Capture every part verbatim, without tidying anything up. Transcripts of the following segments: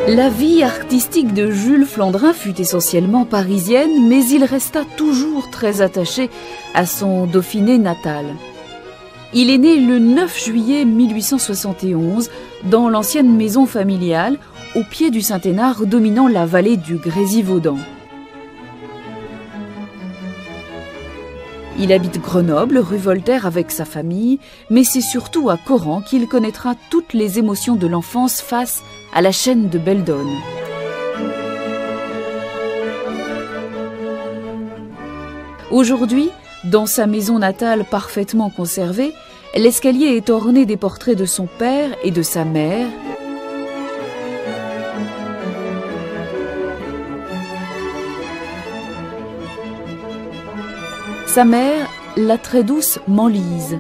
La vie artistique de Jules Flandrin fut essentiellement parisienne, mais il resta toujours très attaché à son Dauphiné natal. Il est né le neuf juillet mille huit cent soixante et onze dans l'ancienne maison familiale, au pied du Saint-Hénard dominant la vallée du Grésivaudan. Il habite Grenoble, rue Voltaire avec sa famille, mais c'est surtout à Coran qu'il connaîtra toutes les émotions de l'enfance face à la chaîne de Beldon. Aujourd'hui, dans sa maison natale parfaitement conservée, l'escalier est orné des portraits de son père et de sa mère. Sa mère, la très douce Manlise.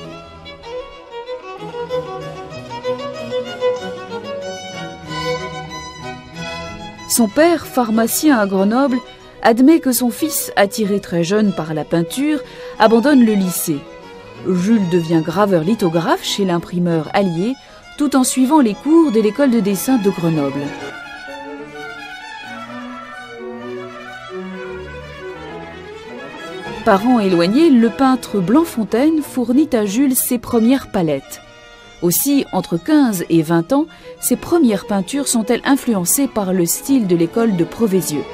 Son père, pharmacien à Grenoble, admet que son fils, attiré très jeune par la peinture, abandonne le lycée. Jules devient graveur lithographe chez l'imprimeur Allier, tout en suivant les cours de l'école de dessin de Grenoble. Parent éloigné, le peintre Blanc-Fontaine fournit à Jules ses premières palettes. Aussi, entre quinze et vingt ans, ses premières peintures sont-elles influencées par le style de l'école de Proveysieux.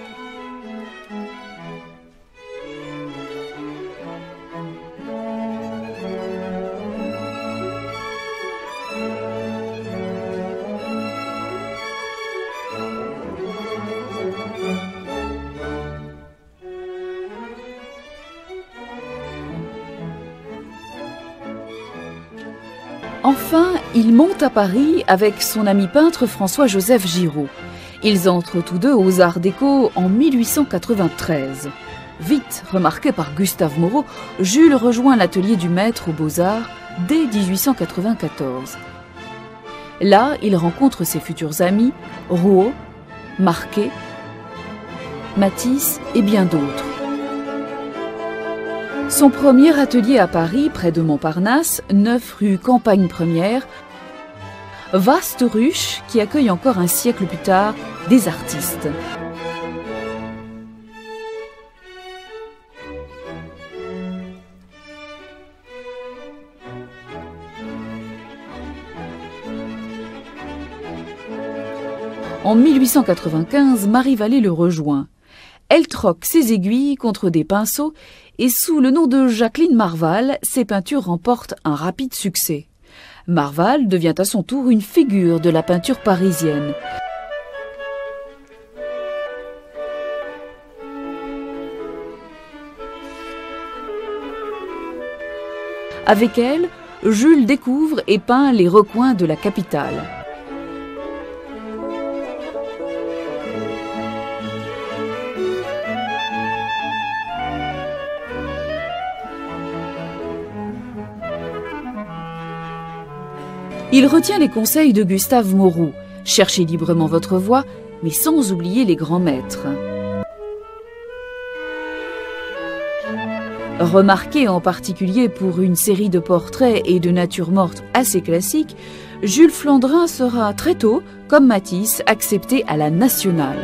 Enfin, il monte à Paris avec son ami peintre François-Joseph Giraud. Ils entrent tous deux aux Arts Déco en mille huit cent quatre-vingt-treize. Vite remarqué par Gustave Moreau, Jules rejoint l'atelier du maître aux Beaux-Arts dès mille huit cent quatre-vingt-quatorze. Là, il rencontre ses futurs amis, Rouault, Marquet, Matisse et bien d'autres. Son premier atelier à Paris, près de Montparnasse, neuf rue Campagne Première, vaste ruche qui accueille encore un siècle plus tard des artistes. En mille huit cent quatre-vingt-quinze, Marie Vallée le rejoint. Elle troque ses aiguilles contre des pinceaux et sous le nom de Jacqueline Marval, ses peintures remportent un rapide succès. Marval devient à son tour une figure de la peinture parisienne. Avec elle, Jules découvre et peint les recoins de la capitale. Il retient les conseils de Gustave Moreau. Cherchez librement votre voie, mais sans oublier les grands maîtres. Remarqué en particulier pour une série de portraits et de natures mortes assez classiques, Jules Flandrin sera très tôt, comme Matisse, accepté à la Nationale.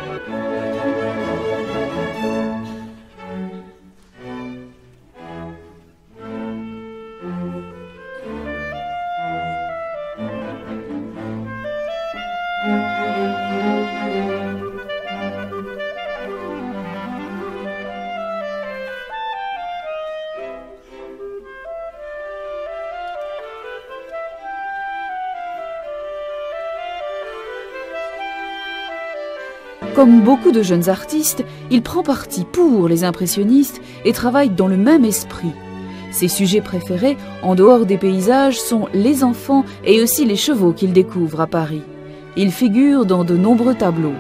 Comme beaucoup de jeunes artistes, il prend parti pour les impressionnistes et travaille dans le même esprit. Ses sujets préférés, en dehors des paysages, sont les enfants et aussi les chevaux qu'il découvre à Paris. Il figure dans de nombreux tableaux.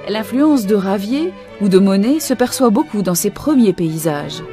L'influence de Ravier ou de Monet se perçoit beaucoup dans ses premiers paysages.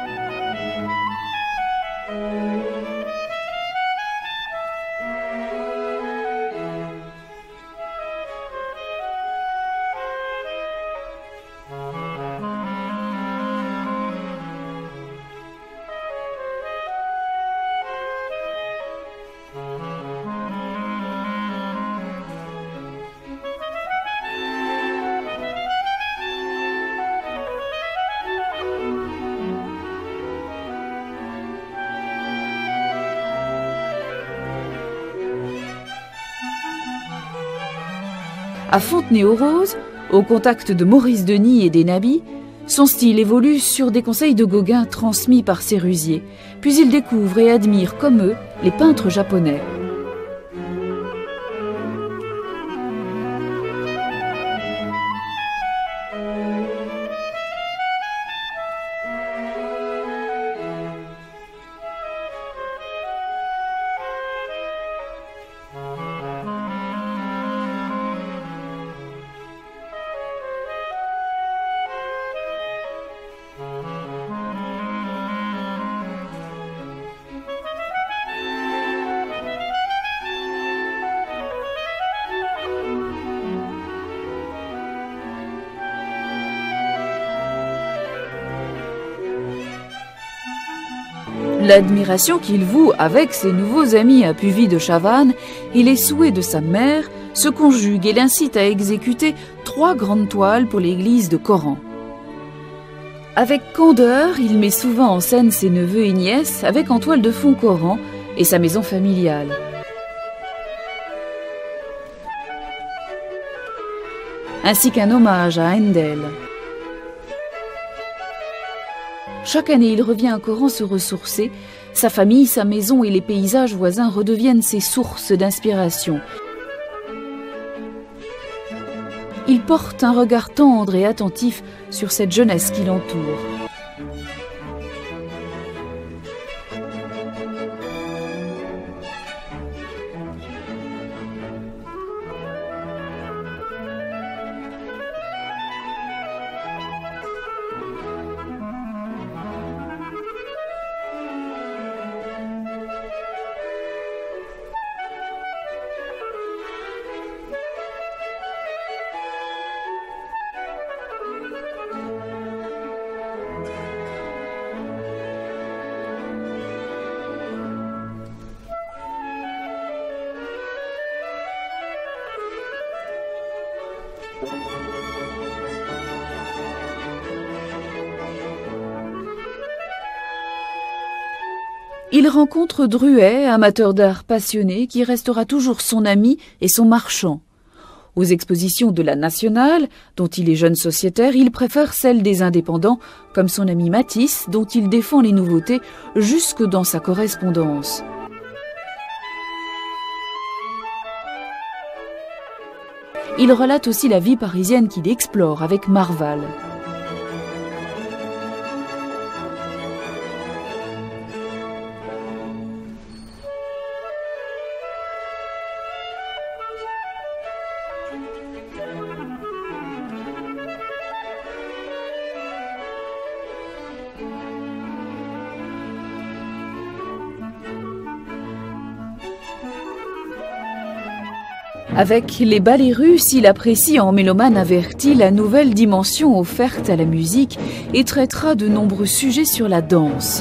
À Fontenay-aux-Roses, au contact de Maurice Denis et des Nabis, son style évolue sur des conseils de Gauguin transmis par Sérusier, puis il découvre et admire comme eux les peintres japonais. L'admiration qu'il voue avec ses nouveaux amis à Puvis de Chavannes et les souhaits de sa mère se conjuguent et l'incitent à exécuter trois grandes toiles pour l'église de Coran. Avec candeur, il met souvent en scène ses neveux et nièces avec en toile de fond Coran et sa maison familiale. Ainsi qu'un hommage à Handel. Chaque année, il revient à Coran se ressourcer. Sa famille, sa maison et les paysages voisins redeviennent ses sources d'inspiration. Il porte un regard tendre et attentif sur cette jeunesse qui l'entoure. Il rencontre Druet, amateur d'art passionné, qui restera toujours son ami et son marchand. Aux expositions de la Nationale, dont il est jeune sociétaire, il préfère celles des indépendants, comme son ami Matisse, dont il défend les nouveautés jusque dans sa correspondance. Il relate aussi la vie parisienne qu'il explore avec Marval. Avec les ballets russes, il apprécie en mélomane averti la nouvelle dimension offerte à la musique et traitera de nombreux sujets sur la danse.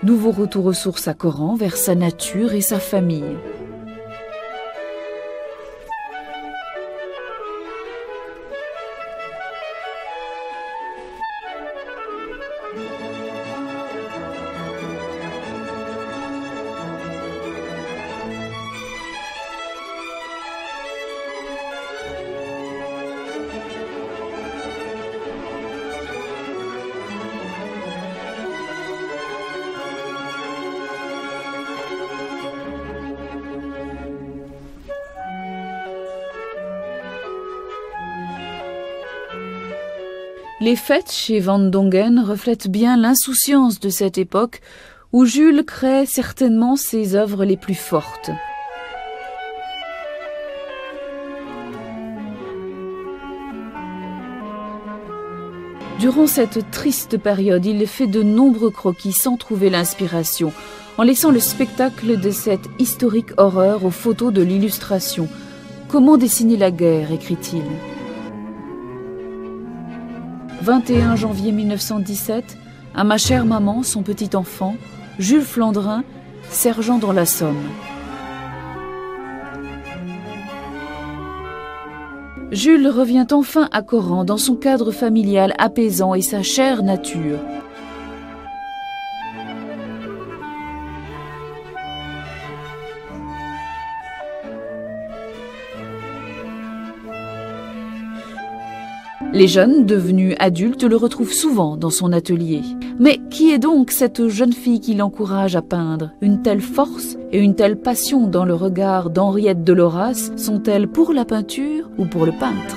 Nouveau retour aux sources à Coran, vers sa nature et sa famille. Les fêtes chez Van Dongen reflètent bien l'insouciance de cette époque où Jules crée certainement ses œuvres les plus fortes. Durant cette triste période, il fait de nombreux croquis sans trouver l'inspiration, en laissant le spectacle de cette historique horreur aux photos de l'illustration. Comment dessiner la guerre, écrit-il. vingt et un janvier mille neuf cent dix-sept, à ma chère maman, son petit enfant, Jules Flandrin, sergent dans la Somme. Jules revient enfin à Coran dans son cadre familial apaisant et sa chère nature. Les jeunes, devenus adultes, le retrouvent souvent dans son atelier. Mais qui est donc cette jeune fille qui l'encourage à peindre? Une telle force et une telle passion dans le regard d'Henriette de Laurasse sont-elles pour la peinture ou pour le peintre?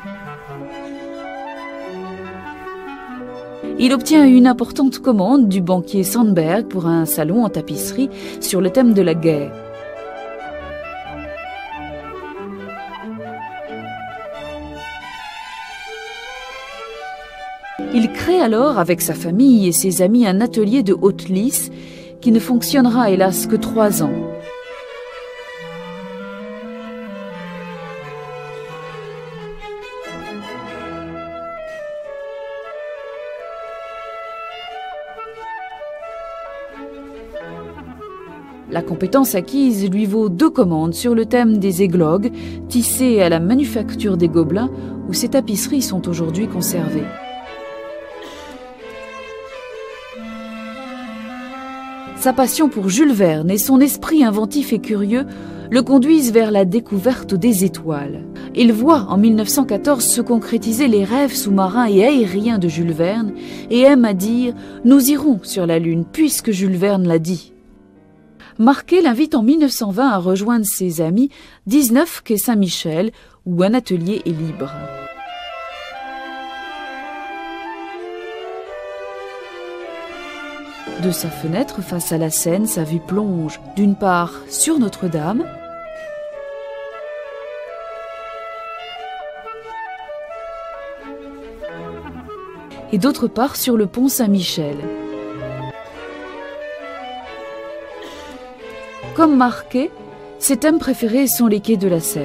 Il obtient une importante commande du banquier Sandberg pour un salon en tapisserie sur le thème de la guerre. Il crée alors avec sa famille et ses amis un atelier de haute lice qui ne fonctionnera hélas que trois ans. La compétence acquise lui vaut deux commandes sur le thème des églogues, tissées à la manufacture des Gobelins, où ces tapisseries sont aujourd'hui conservées. Sa passion pour Jules Verne et son esprit inventif et curieux le conduisent vers la découverte des étoiles. Il voit en mille neuf cent quatorze se concrétiser les rêves sous-marins et aériens de Jules Verne et aime à dire « Nous irons sur la Lune puisque Jules Verne l'a dit ». Marquet l'invite en mille neuf cent vingt à rejoindre ses amis dix-neuf quai Saint-Michel où un atelier est libre. De sa fenêtre face à la Seine, sa vue plonge d'une part sur Notre-Dame, et d'autre part sur le pont Saint-Michel. Comme Marquet, ses thèmes préférés sont les quais de la Seine.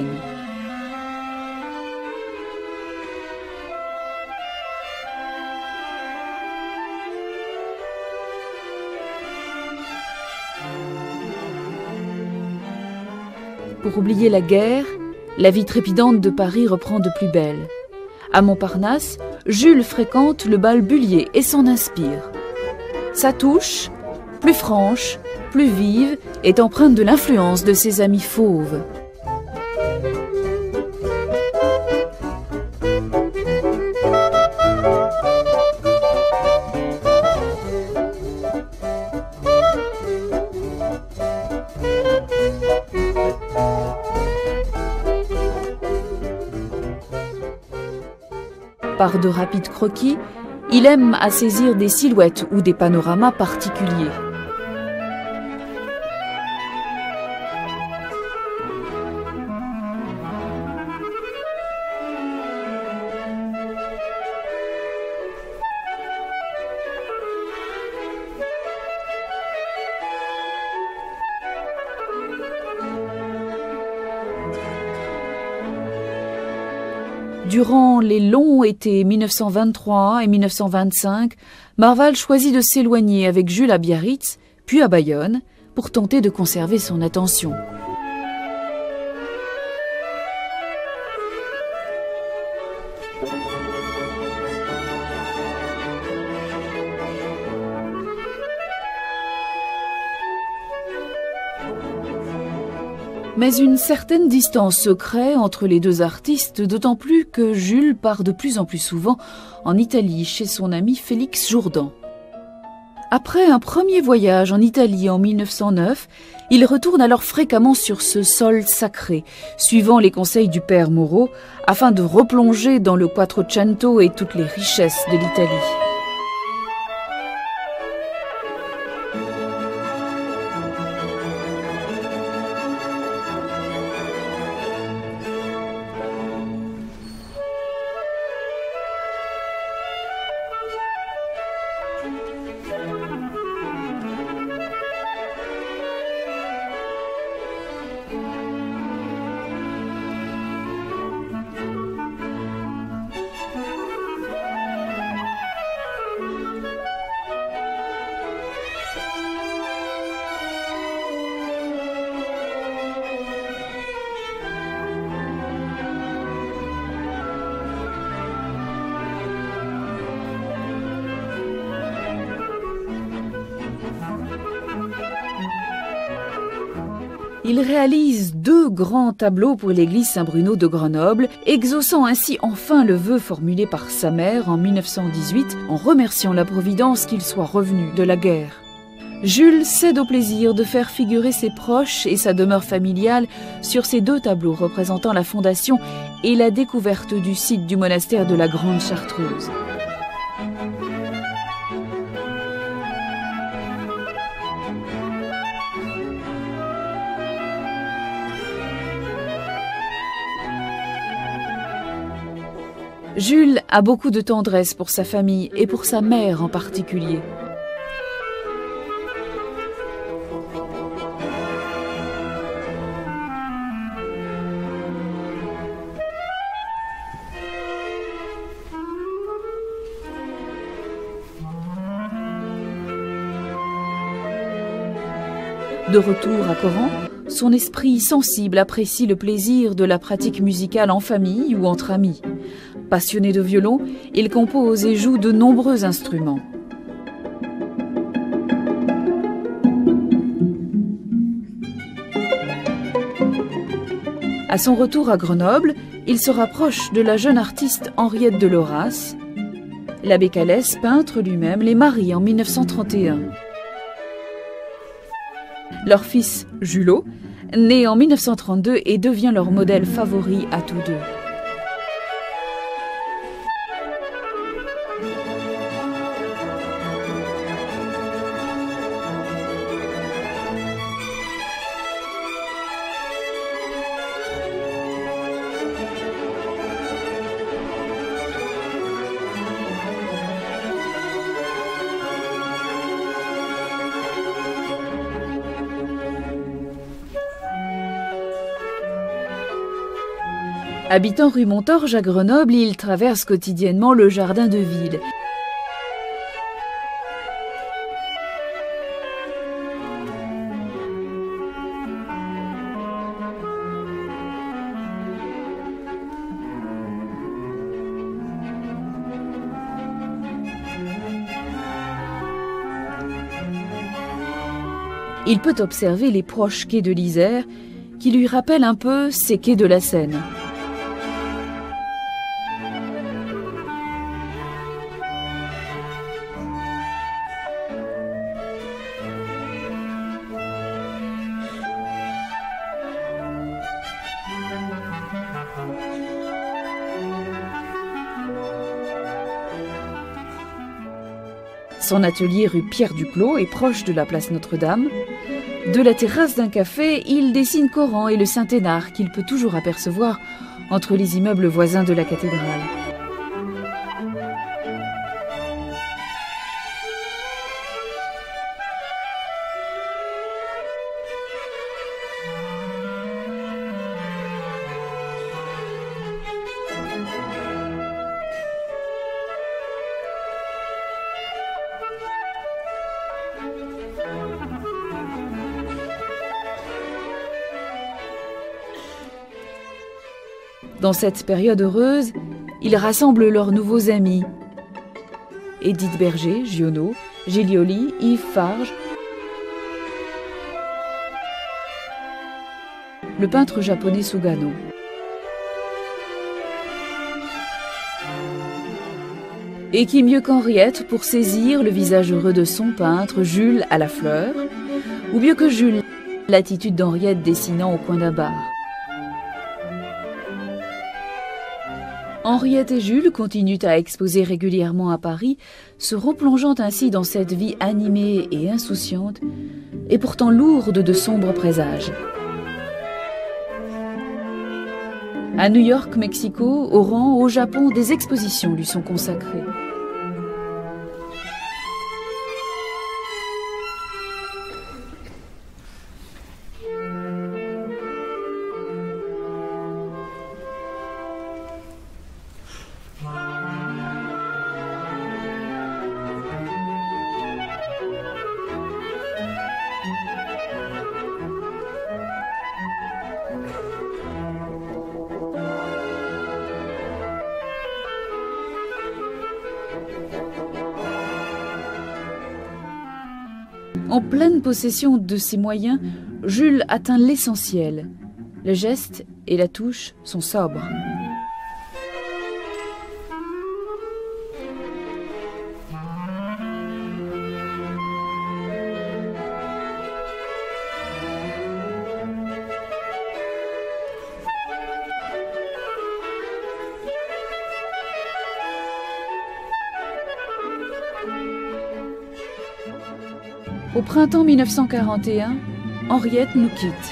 Pour oublier la guerre, la vie trépidante de Paris reprend de plus belle. À Montparnasse, Jules fréquente le bal Bullier et s'en inspire. Sa touche, plus franche, plus vive, est empreinte de l'influence de ses amis fauves. Par de rapides croquis, il aime à saisir des silhouettes ou des panoramas particuliers. Durant les longs étés mille neuf cent vingt-trois et mille neuf cent vingt-cinq, Marval choisit de s'éloigner avec Jules à Biarritz, puis à Bayonne, pour tenter de conserver son attention. Mais une certaine distance se crée entre les deux artistes, d'autant plus que Jules part de plus en plus souvent en Italie chez son ami Félix Jourdan. Après un premier voyage en Italie en mille neuf cent neuf, il retourne alors fréquemment sur ce sol sacré, suivant les conseils du père Moreau, afin de replonger dans le Quattrocento et toutes les richesses de l'Italie. Il réalise deux grands tableaux pour l'église Saint-Bruno de Grenoble, exauçant ainsi enfin le vœu formulé par sa mère en mille neuf cent dix-huit en remerciant la Providence qu'il soit revenu de la guerre. Jules cède au plaisir de faire figurer ses proches et sa demeure familiale sur ces deux tableaux représentant la fondation et la découverte du site du monastère de la Grande Chartreuse. Jules a beaucoup de tendresse pour sa famille et pour sa mère en particulier. De retour à Coran, son esprit sensible apprécie le plaisir de la pratique musicale en famille ou entre amis. Passionné de violon, il compose et joue de nombreux instruments. À son retour à Grenoble, il se rapproche de la jeune artiste Henriette de Laurasse. L'abbé Calès, peintre lui-même, les marie en mille neuf cent trente et un. Leur fils, Julot, né en mille neuf cent trente-deux et devient leur modèle favori à tous deux. Habitant rue Montorge à Grenoble, il traverse quotidiennement le jardin de ville. Il peut observer les proches quais de l'Isère, qui lui rappellent un peu ces quais de la Seine. Son atelier rue Pierre Duclos est proche de la place Notre-Dame. De la terrasse d'un café, il dessine Coran et le Saint-Hénard qu'il peut toujours apercevoir entre les immeubles voisins de la cathédrale. Dans cette période heureuse, ils rassemblent leurs nouveaux amis. Édith Berger, Giono, Giglioli, Yves Farge, le peintre japonais Sugano. Et qui mieux qu'Henriette pour saisir le visage heureux de son peintre, Jules à la fleur, ou mieux que Jules, l'attitude d'Henriette dessinant au coin d'un bar. Henriette et Jules continuent à exposer régulièrement à Paris, se replongeant ainsi dans cette vie animée et insouciante, et pourtant lourde de sombres présages. À New York, Mexico, Oran, au Japon, des expositions lui sont consacrées. En pleine possession de ses moyens, Jules atteint l'essentiel. Le geste et la touche sont sobres. Au printemps mille neuf cent quarante et un, Henriette nous quitte.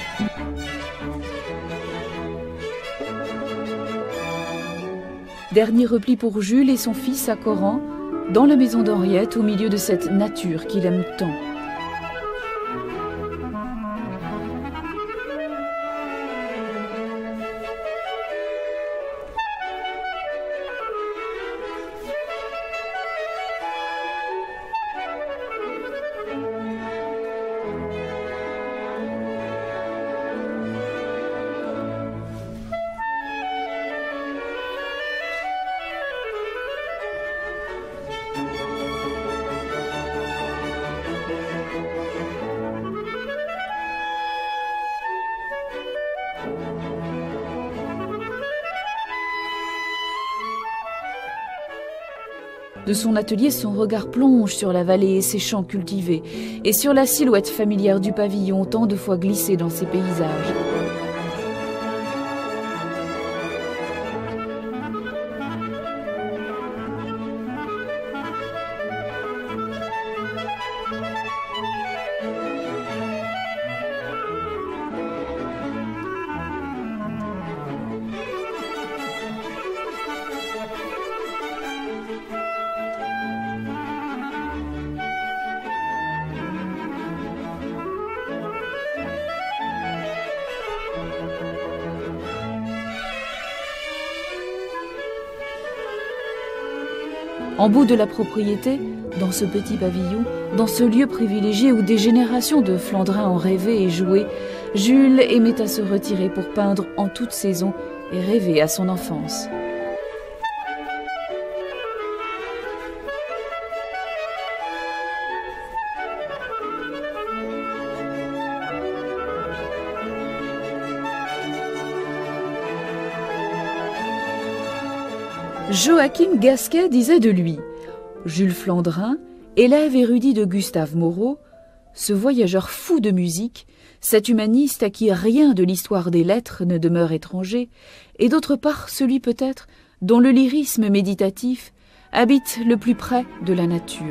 Dernier repli pour Jules et son fils à Coran, dans la maison d'Henriette, au milieu de cette nature qu'il aime tant. De son atelier, son regard plonge sur la vallée et ses champs cultivés, et sur la silhouette familière du pavillon tant de fois glissé dans ses paysages. En bout de la propriété, dans ce petit pavillon, dans ce lieu privilégié où des générations de Flandrins ont rêvé et joué, Jules aimait à se retirer pour peindre en toute saison et rêver à son enfance. Joachim Gasquet disait de lui « Jules Flandrin, élève érudit de Gustave Moreau, ce voyageur fou de musique, cet humaniste à qui rien de l'histoire des lettres ne demeure étranger, et d'autre part celui peut-être dont le lyrisme méditatif habite le plus près de la nature. »